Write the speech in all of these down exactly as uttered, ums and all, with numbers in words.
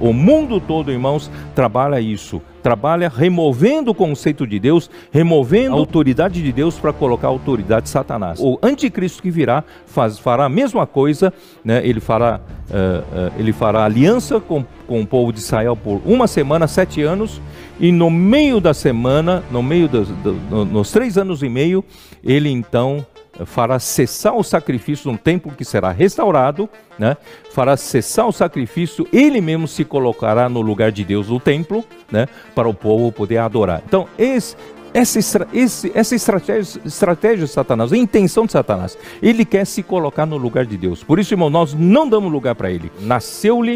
O mundo todo, irmãos, trabalha isso. Trabalha removendo o conceito de Deus, removendo a autoridade de Deus para colocar a autoridade de Satanás. O anticristo que virá faz, fará a mesma coisa, né? Ele fará, uh, uh, ele fará aliança com, com o povo de Israel por uma semana, sete anos, e no meio da semana, no meio dos, do, no, nos três anos e meio, ele então fará cessar o sacrifício num templo que será restaurado, né? Fará cessar o sacrifício, ele mesmo se colocará no lugar de Deus no templo, né? Para o povo poder adorar. Então, esse, essa, estra, esse, essa estratégia, estratégia de Satanás, a intenção de Satanás, ele quer se colocar no lugar de Deus. Por isso, irmão, nós não damos lugar para ele. Nasceu-lhe,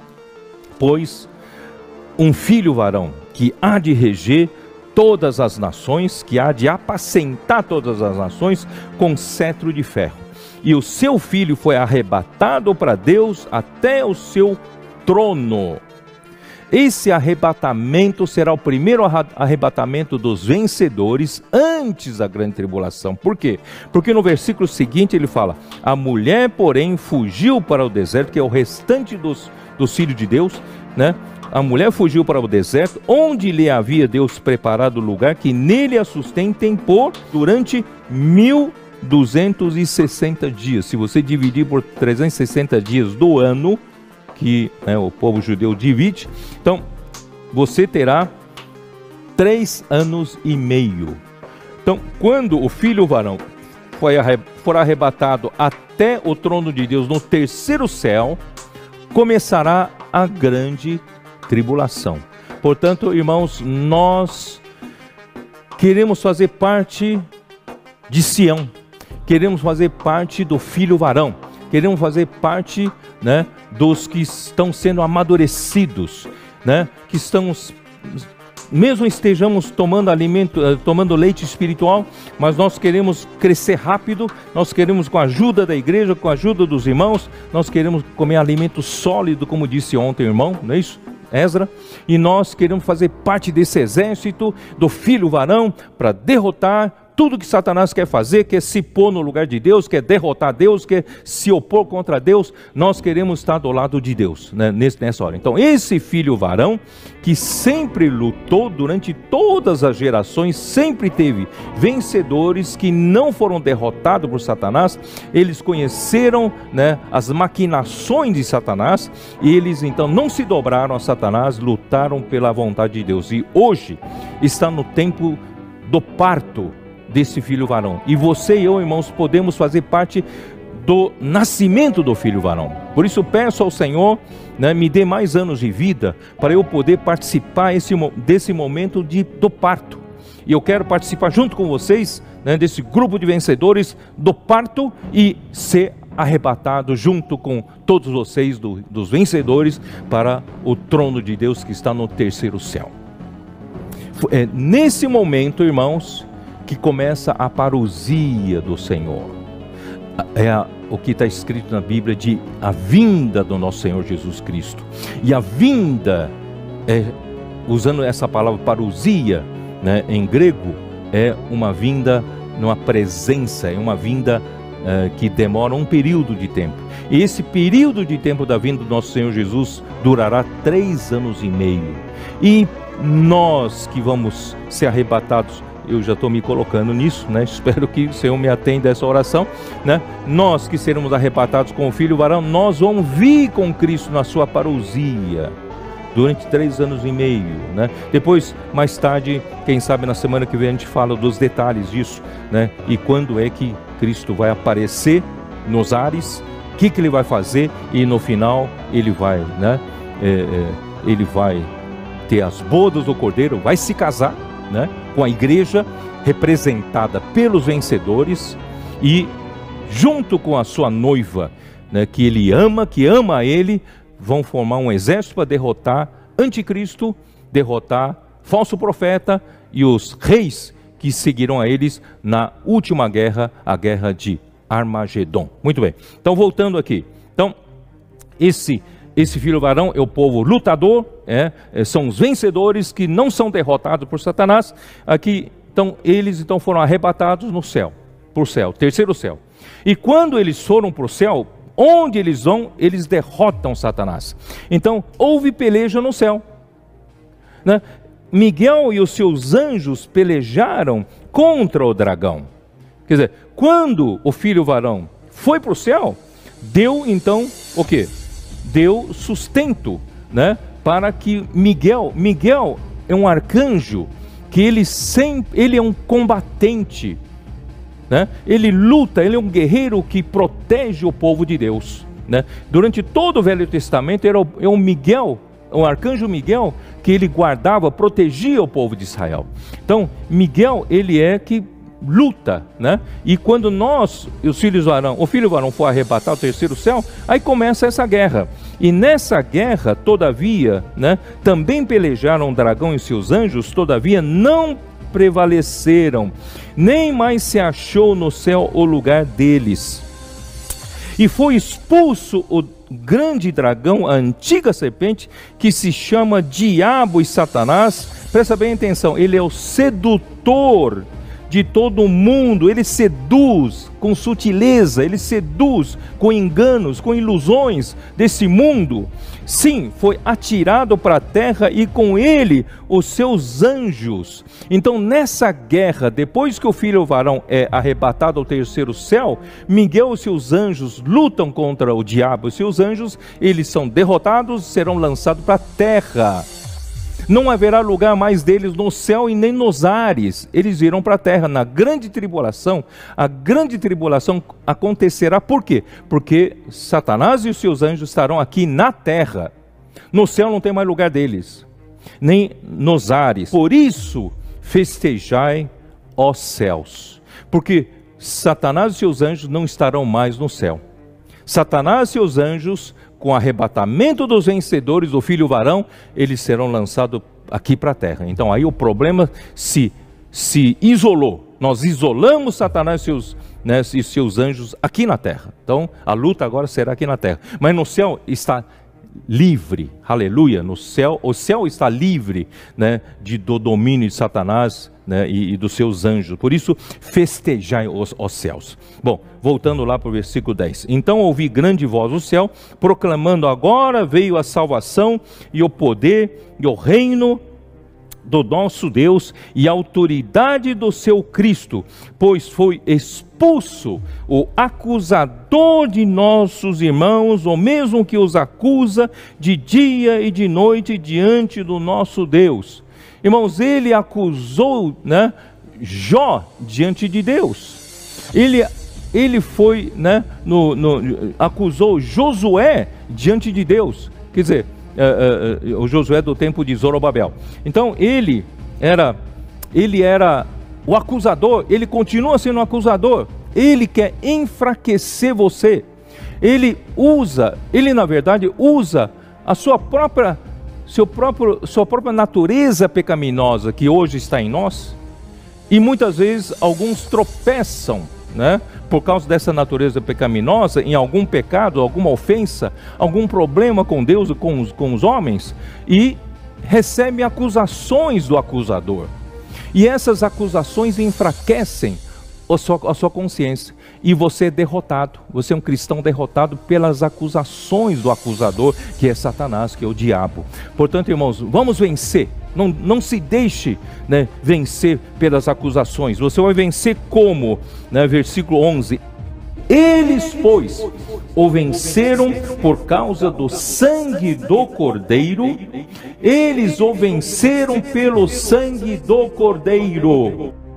pois, um filho varão, que há de reger todas as nações, que há de apacentar todas as nações com cetro de ferro. E o seu filho foi arrebatado para Deus até o seu trono. Esse arrebatamento será o primeiro arrebatamento dos vencedores antes da grande tribulação. Por quê? Porque no versículo seguinte ele fala: a mulher, porém, fugiu para o deserto, que é o restante dos, dos filhos de Deus, né? A mulher fugiu para o deserto, onde lhe havia Deus preparado lugar, que nele a sustentem por durante mil duzentos e sessenta dias. Se você dividir por trezentos e sessenta dias do ano, que né, o povo judeu divide, então você terá três anos e meio. Então, quando o filho varão foi arre, for arrebatado até o trono de Deus no terceiro céu, começará a grande tribulação. Portanto, irmãos, nós queremos fazer parte de Sião, queremos fazer parte do filho varão, queremos fazer parte, né, dos que estão sendo amadurecidos, né, que estamos, mesmo estejamos tomando alimento, tomando leite espiritual, mas nós queremos crescer rápido, nós queremos, com a ajuda da igreja, com a ajuda dos irmãos, nós queremos comer alimento sólido, como disse ontem o irmão, não é isso? Ezra, e nós queremos fazer parte desse exército do filho varão para derrotar tudo que Satanás quer fazer, quer se pôr no lugar de Deus, quer derrotar Deus, quer se opor contra Deus. Nós queremos estar do lado de Deus, né, nessa hora. Então, esse filho varão, que sempre lutou durante todas as gerações, sempre teve vencedores que não foram derrotados por Satanás, eles conheceram, né, as maquinações de Satanás, e eles então não se dobraram a Satanás, lutaram pela vontade de Deus. E hoje está no tempo do parto desse filho varão, e você e eu, irmãos, podemos fazer parte do nascimento do filho varão. Por isso peço ao Senhor, né, me dê mais anos de vida para eu poder participar esse, desse momento de, do parto. E eu quero participar junto com vocês, né, desse grupo de vencedores do parto, e ser arrebatado junto com todos vocês do, dos vencedores para o trono de Deus que está no terceiro céu. É nesse momento, irmãos, que começa a parousia do Senhor. É a, o que está escrito na Bíblia de a vinda do nosso Senhor Jesus Cristo. E a vinda, é, usando essa palavra parousia, né, em grego, é uma vinda numa presença, é uma vinda é, que demora um período de tempo. E esse período de tempo da vinda do nosso Senhor Jesus durará três anos e meio. E nós que vamos ser arrebatados, eu já estou me colocando nisso, né? Espero que o Senhor me atenda a essa oração, né? Nós que seremos arrebatados com o filho varão, nós vamos vir com Cristo na sua parousia durante três anos e meio, né? Depois, mais tarde, quem sabe na semana que vem a gente fala dos detalhes disso, né? E quando é que Cristo vai aparecer nos ares, o que, que ele vai fazer, e no final ele vai, né? É, é, ele vai ter as bodas do Cordeiro, vai se casar, né, com a igreja representada pelos vencedores, e junto com a sua noiva, né, que ele ama, que ama a ele, vão formar um exército para derrotar anticristo, derrotar falso profeta e os reis que seguirão a eles na última guerra, a guerra de Armagedon. Muito bem, então voltando aqui, então esse Esse filho varão é o povo lutador, é, são os vencedores que não são derrotados por Satanás. Aqui, então, eles então foram arrebatados no céu, por céu, terceiro céu. E quando eles foram para o céu, Onde eles vão, eles derrotam Satanás. Então, houve peleja no céu, né? Miguel e os seus anjos pelejaram contra o dragão. Quer dizer, quando o filho varão foi para o céu, deu então o quê? Deu sustento, né? Para que Miguel, Miguel é um arcanjo que ele sempre, ele é um combatente, né? Ele luta, ele é um guerreiro que protege o povo de Deus, né? Durante todo o Velho Testamento era o, é um Miguel, o arcanjo Miguel, que ele guardava, protegia o povo de Israel. Então, Miguel, ele é que luta, né? E quando nós, os filhos varão, o filho varão for arrebatar o terceiro céu, aí começa essa guerra. E nessa guerra, todavia, né, também pelejaram o dragão e seus anjos, todavia não prevaleceram, nem mais se achou no céu o lugar deles. E foi expulso o grande dragão, a antiga serpente, que se chama Diabo e Satanás. Presta bem atenção, ele é o sedutor de todo mundo, ele seduz com sutileza, ele seduz com enganos, com ilusões desse mundo. Sim, foi atirado para a terra e com ele os seus anjos. Então nessa guerra, depois que o filho varão é arrebatado ao terceiro céu, Miguel e seus anjos lutam contra o diabo e seus anjos, eles são derrotados, serão lançados para a terra. Não haverá lugar mais deles no céu e nem nos ares. Eles irão para a terra na grande tribulação. A grande tribulação acontecerá por quê? Porque Satanás e os seus anjos estarão aqui na terra. No céu não tem mais lugar deles, nem nos ares. Por isso festejai, ó céus, porque Satanás e seus anjos não estarão mais no céu. Satanás e seus anjos, com o arrebatamento dos vencedores do filho varão, eles serão lançados aqui para a terra. Então aí o problema se, se isolou. Nós isolamos Satanás e seus, né, e seus anjos aqui na terra. Então a luta agora será aqui na terra. Mas no céu está livre, aleluia. No céu, o céu está livre, né, de, do domínio de Satanás, né, e, e dos seus anjos. Por isso festejai os, os céus. Bom, voltando lá para o versículo dez. Então ouvi grande voz do céu, proclamando: agora veio a salvação e o poder e o reino do nosso Deus e a autoridade do seu Cristo, pois foi expulso o acusador de nossos irmãos, o mesmo que os acusa de dia e de noite diante do nosso Deus. Irmãos, ele acusou, né, Jó diante de Deus. Ele, ele foi, né, no, no, acusou Josué diante de Deus. Quer dizer, uh, uh, uh, o Josué do tempo de Zorobabel. Então ele era, ele era o acusador, ele continua sendo um acusador. Ele quer enfraquecer você. Ele usa, ele na verdade usa a sua própria Seu próprio, sua própria natureza pecaminosa que hoje está em nós, e muitas vezes alguns tropeçam, né, por causa dessa natureza pecaminosa, em algum pecado, alguma ofensa, algum problema com Deus, com os, com os homens, e recebem acusações do acusador, e essas acusações enfraquecem a sua, a sua consciência, e você é derrotado. Você é um cristão derrotado pelas acusações do acusador, que é Satanás, que é o diabo. Portanto, irmãos, vamos vencer. Não, não se deixe, né, vencer pelas acusações. Você vai vencer como? Né, versículo onze. Eles, pois, o venceram por causa do sangue do Cordeiro. Eles o venceram pelo sangue do Cordeiro.